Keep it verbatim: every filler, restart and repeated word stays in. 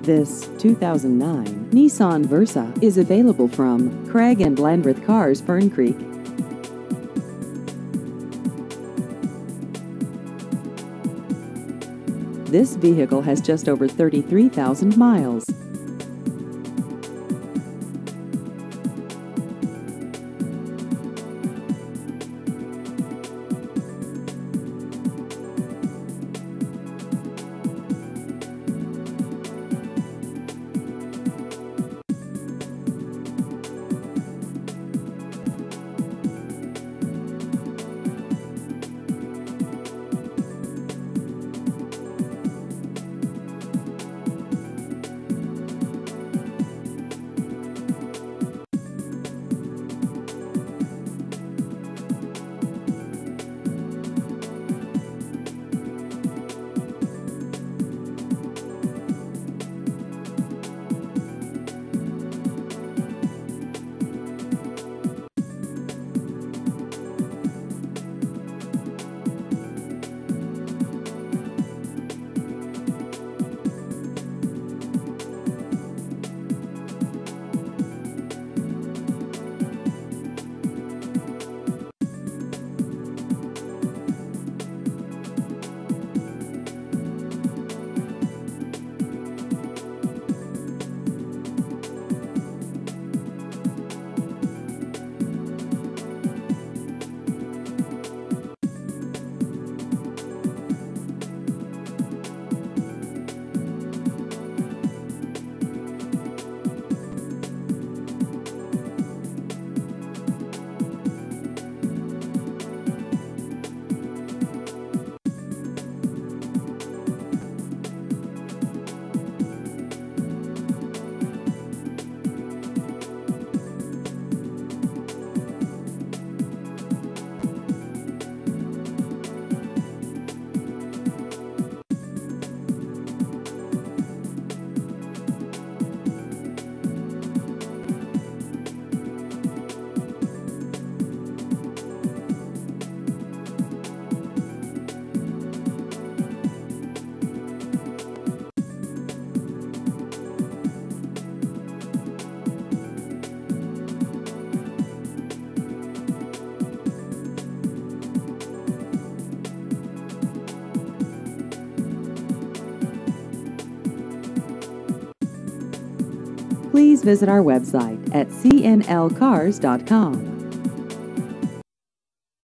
This two thousand nine Nissan Versa is available from Craig and Landreth Cars, Fern Creek. This vehicle has just over thirty-three thousand miles. Please visit our website at c n l cars dot com.